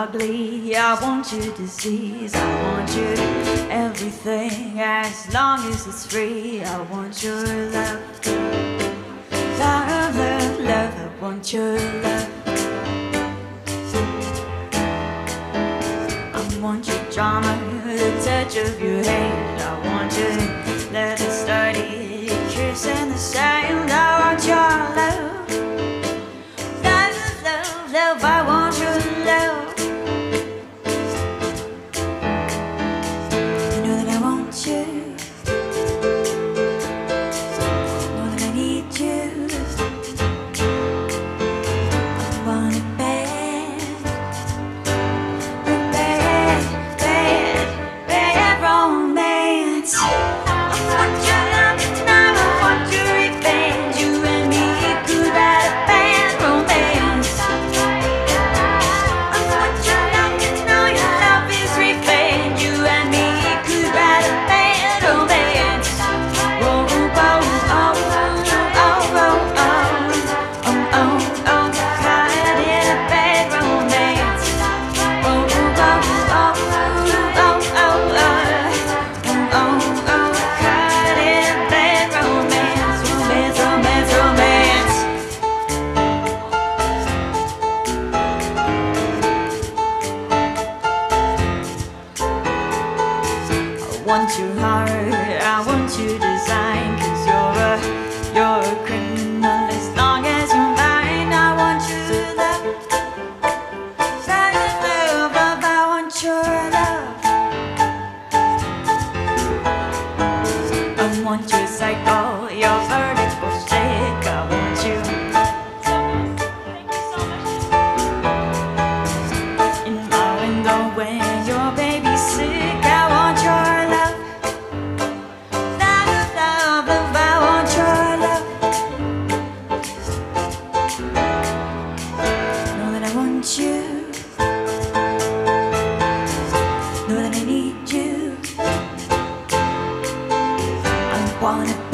ugly, I want you disease, I want you everything, as long as it's free. I want your love, love, love, love, I want your love. I want your drama, the touch of your hand. I want you to let it study, kiss in the sand. I want your love, love, love, love, I want your love. You know that I want you, know that I need you. I want it bad, bad, bad, bad romance. I want your love tonight, I want your revenge. You and me could write a bad romance. I want your love, you know your love is revenge. You and me could write a bad romance. Oh, oh, oh, oh, oh, oh, oh, oh, oh, caught in a bad romance. Oh, oh, oh, oh, oh, oh, oh, oh, oh, caught in a bad romance, romance, romance, romance. I want your heart, I want your design, 'cause you're a criminal as long as you're mine. I want your love, love, love, love, I want your love. I want your cycle, your vertical shake. I want you in my window when your baby's sick. I want your love, love, love, love, I want your love. Know that I want you, know that I need you. I want it